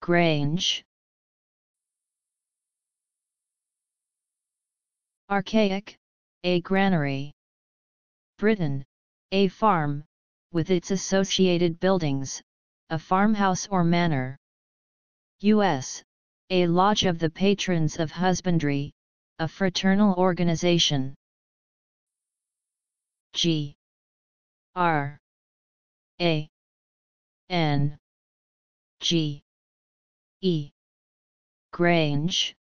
grange. Archaic, a granary. Britain, a farm, with its associated buildings, a farmhouse or manor. U.S., a lodge of the patrons of husbandry, a fraternal organization. G R A N G E grange.